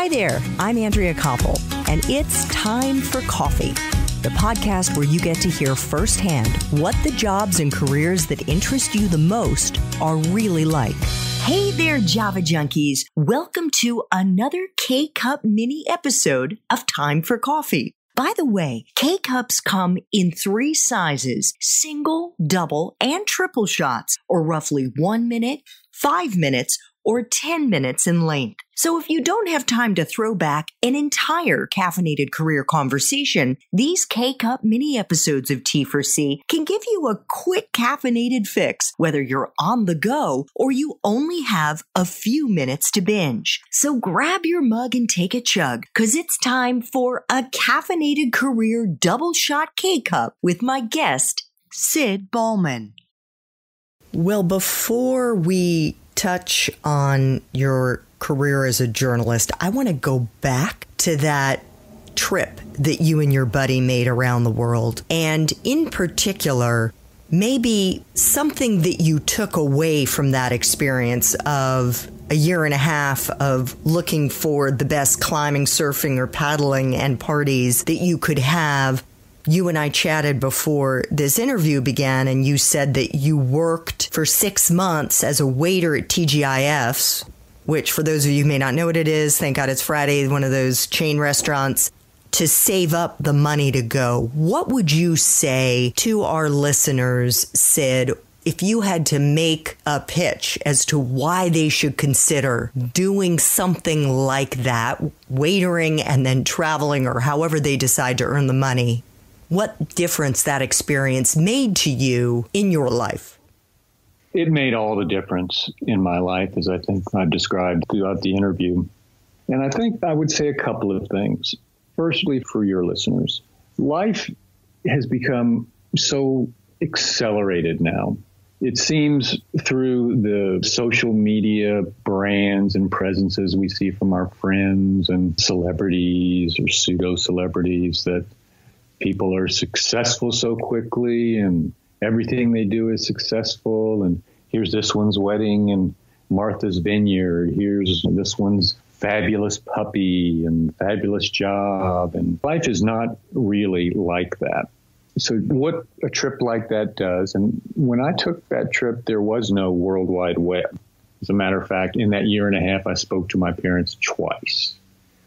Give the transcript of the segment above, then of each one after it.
Hi there, I'm Andrea Koppel, and it's Time for Coffee, the podcast where you get to hear firsthand what the jobs and careers that interest you the most are really like. Hey there, Java Junkies. Welcome to another K-Cup mini episode of Time for Coffee. By the way, K-Cups come in 3 sizes, single, double, and triple shots, or roughly 1 minute, 5 minutes, or 10 minutes in length. So if you don't have time to throw back an entire caffeinated career conversation, these K-Cup mini episodes of T4C can give you a quick caffeinated fix, whether you're on the go or you only have a few minutes to binge. So grab your mug and take a chug, because it's time for a caffeinated career double shot K-Cup with my guest, Sid Ballman. Well, before we touch on your career as a journalist, I want to go back to that trip that you and your buddy made around the world. And in particular, maybe something that you took away from that experience of a year and a half of looking for the best climbing, surfing, or paddling and parties that you could have. You and I chatted before this interview began, and you said that you worked for 6 months as a waiter at TGIF's, which for those of you who may not know what it is, thank God it's Friday, one of those chain restaurants, to save up the money to go. What would you say to our listeners, Sid, if you had to make a pitch as to why they should consider doing something like that, waitering and then traveling, or however they decide to earn the money? What difference that experience made to you in your life? It made all the difference in my life, as I think I've described throughout the interview. And I think I would say a couple of things. Firstly, for your listeners, life has become so accelerated now. It seems through the social media brands and presences we see from our friends and celebrities or pseudo-celebrities that people are successful so quickly and everything they do is successful. And here's this one's wedding and Martha's Vineyard. Here's this one's fabulous puppy and fabulous job. And life is not really like that. So what a trip like that does, and when I took that trip, there was no World Wide Web. As a matter of fact, in that year and a half, I spoke to my parents twice.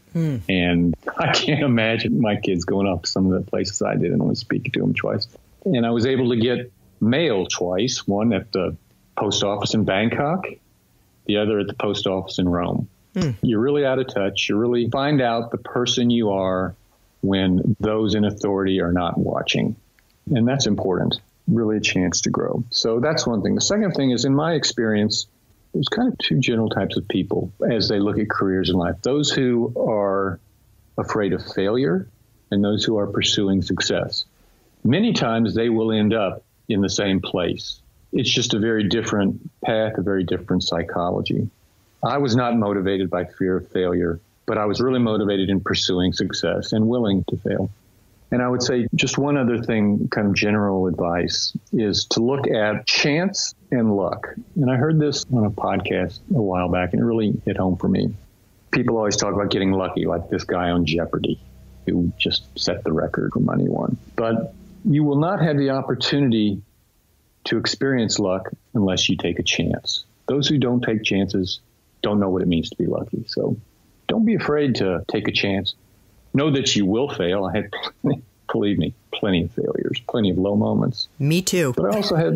And I can't imagine my kids going up to some of the places I did and only speaking to them twice. And I was able to get mail twice, one at the post office in Bangkok, the other at the post office in Rome. You're really out of touch. You really find out the person you are when those in authority are not watching. And that's important, really a chance to grow. So that's one thing. The second thing is, in my experience, there's kind of 2 general types of people as they look at careers in life. Those who are afraid of failure and those who are pursuing success. Many times they will end up in the same place. It's just a very different path, a very different psychology. I was not motivated by fear of failure, but I was really motivated in pursuing success and willing to fail. And I would say just one other thing, kind of general advice, is to look at chance and luck. And I heard this on a podcast a while back, and it really hit home for me. People always talk about getting lucky, like this guy on Jeopardy who just set the record for money won. But you will not have the opportunity to experience luck unless you take a chance. Those who don't take chances don't know what it means to be lucky. So don't be afraid to take a chance. Know that you will fail. I had, believe me, plenty of failures, plenty of low moments. Me too. But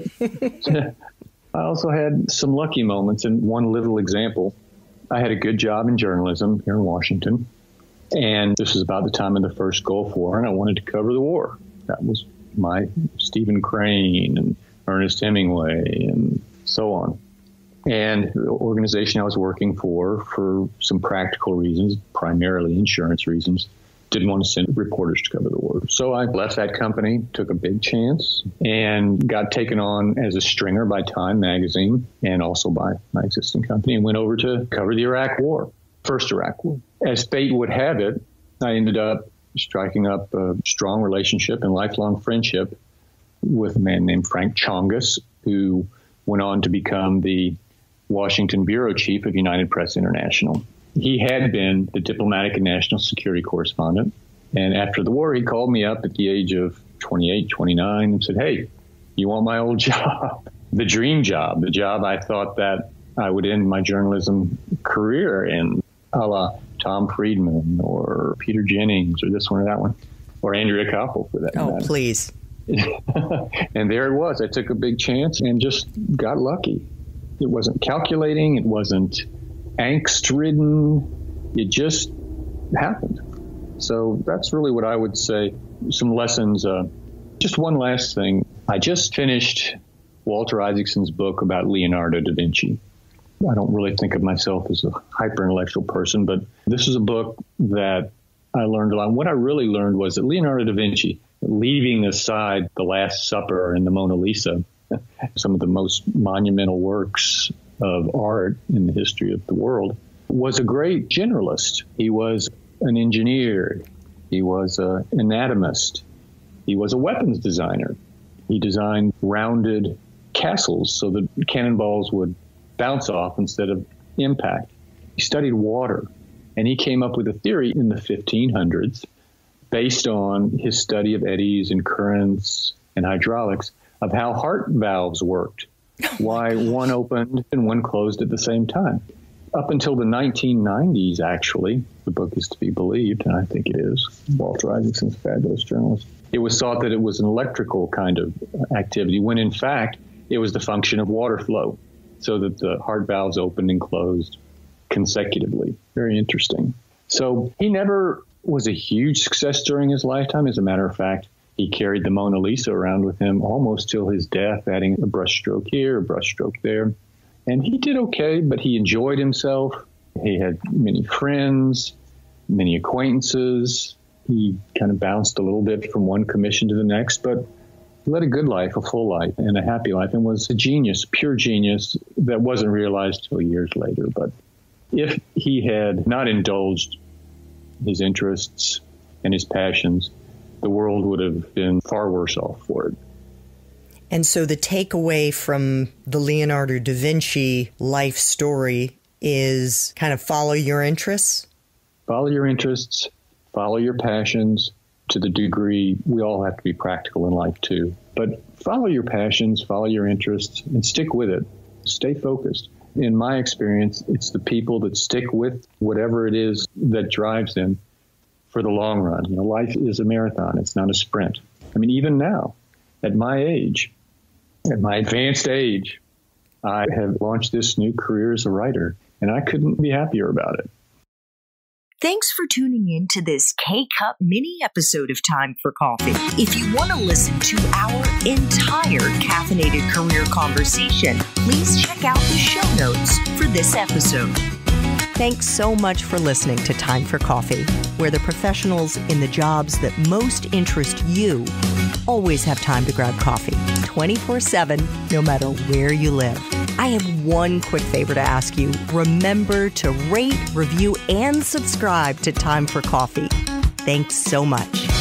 I also had some lucky moments. And one little example, I had a good job in journalism here in Washington. And this was about the time of the first Gulf War, and I wanted to cover the war. That was my Stephen Crane and Ernest Hemingway and so on. And the organization I was working for some practical reasons, primarily insurance reasons, didn't want to send reporters to cover the war. So I left that company, took a big chance, and got taken on as a stringer by Time magazine and also by my existing company, and went over to cover the Iraq War, first Iraq War. As fate would have it, I ended up striking up a strong relationship and lifelong friendship with a man named Frank Chongas, who went on to become the Washington bureau chief of United Press International. He had been the diplomatic and national security correspondent. And after the war, he called me up at the age of 28, 29 and said, "Hey, you want my old job?" The dream job, the job I thought that I would end my journalism career in, a la Tom Friedman or Peter Jennings or this one or that one, or Andrea Koppel for that matter. Oh, please. And there it was. I took a big chance and just got lucky. It wasn't calculating. It wasn't angst-ridden. It just happened. So that's really what I would say. Some lessons. Just one last thing. I just finished Walter Isaacson's book about Leonardo da Vinci. I don't really think of myself as a hyper-intellectual person, but this is a book that I learned a lot. What I really learned was that Leonardo da Vinci, leaving aside The Last Supper and the Mona Lisa, some of the most monumental works of art in the history of the world, was a great generalist. He was an engineer. He was an anatomist. He was a weapons designer. He designed rounded castles so that cannonballs would bounce off instead of impact. He studied water, and he came up with a theory in the 1500s based on his study of eddies and currents and hydraulics of how heart valves worked, why one opened and one closed at the same time. Up until the 1990s, actually, the book is to be believed, and I think it is. Walter Isaacson's a fabulous journalist. It was thought that it was an electrical kind of activity, when in fact, it was the function of water flow, so that the heart valves opened and closed consecutively. Very interesting. So he never was a huge success during his lifetime. As a matter of fact, he carried the Mona Lisa around with him almost till his death, adding a brushstroke here, a brushstroke there. And he did okay, but he enjoyed himself. He had many friends, many acquaintances. He kind of bounced a little bit from one commission to the next, but he led a good life, a full life, and a happy life, and was a genius, pure genius that wasn't realized till years later. But if he had not indulged his interests and his passions, the world would have been far worse off for it. And so the takeaway from the Leonardo da Vinci life story is kind of follow your interests? Follow your interests, follow your passions. To the degree, we all have to be practical in life too. But follow your passions, follow your interests, and stick with it. Stay focused. In my experience, it's the people that stick with whatever it is that drives them for the long run. You know, life is a marathon. It's not a sprint. I mean, even now, at my age, at my advanced age, I have launched this new career as a writer, and I couldn't be happier about it. Thanks for tuning in to this K-Cup mini episode of Time for Coffee. If you want to listen to our entire caffeinated career conversation, please check out the show notes for this episode. Thanks so much for listening to Time for Coffee, where the professionals in the jobs that most interest you always have time to grab coffee 24/7, no matter where you live. I have one quick favor to ask you. Remember to rate, review, and subscribe to Time for Coffee. Thanks so much.